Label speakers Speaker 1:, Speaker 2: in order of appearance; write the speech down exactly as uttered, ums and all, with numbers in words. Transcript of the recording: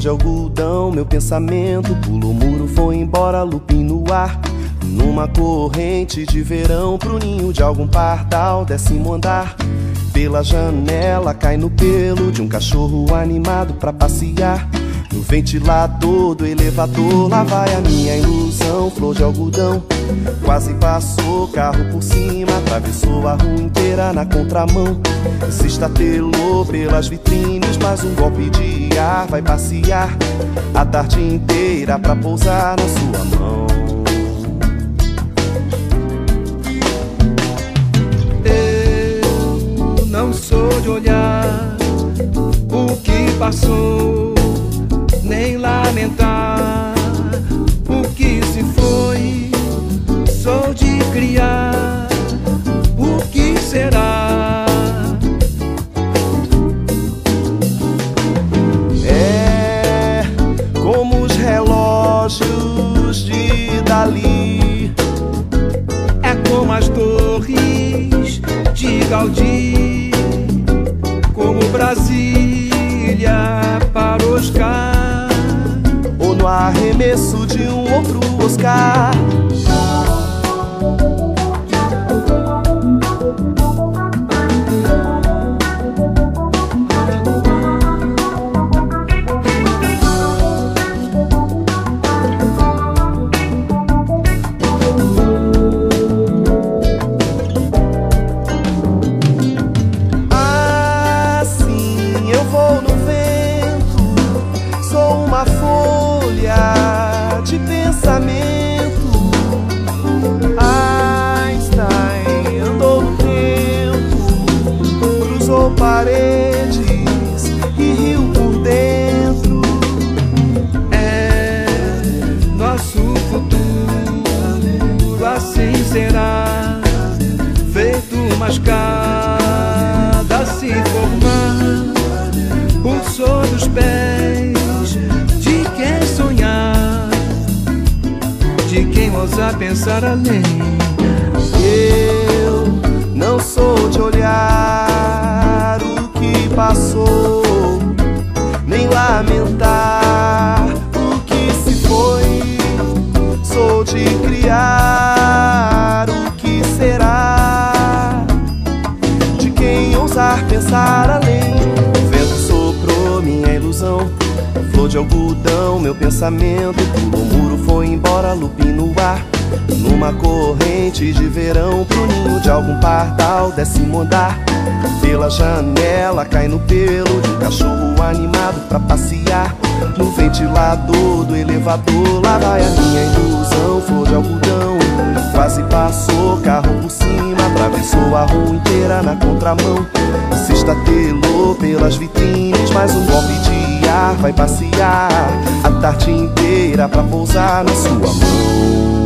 Speaker 1: de algodão, meu pensamento pulou o muro, foi embora, lupim no ar. Numa corrente de verão, pro ninho de algum pardal, décimo andar. Pela janela cai no pelo de um cachorro animado pra passear. No ventilador do elevador, lá vai a minha ilusão, flor de algodão. Quase passou, carro por cima, atravessou a rua inteira na contramão. Se estatelou pelas vitrines, mais um golpe de ar, vai passear a tarde inteira pra pousar na sua mão.
Speaker 2: Eu não sou de olhar o que passou, nem lamentar o que se foi. Sou de criar o que será.
Speaker 1: É como os relógios de Dali,
Speaker 2: É como as torres de Gaudí, como Brasília para Oscar,
Speaker 1: ou no arremesso de um outro Oscar. De pensamento, Einstein andou no tempo, cruzou paredes e riu por dentro.
Speaker 2: É nosso futuro, assim será, feito uma escada a se formar por sobre os pés de quem sonhar, de quem ousar pensar além.
Speaker 1: Eu não sou de olhar o que passou, nem lamentar o que se foi. Sou de criar o que será, de quem ousar pensar além. O vento soprou minha ilusão, flor de algodão, meu pensamento pulou o muro, foi embora, lupim no ar. Numa corrente de verão, pro ninho de algum pardal, décimo andar. Pela janela cai no pelo de um cachorro animado pra passear. No ventilador do elevador, lá vai a minha ilusão, flor de algodão. Quase passou, carro por cima, atravessou a rua inteira na contramão. Se estatelou pelas vitrines, mais um golpe de ar, vai passear a tarde inteira pra pousar na sua mão.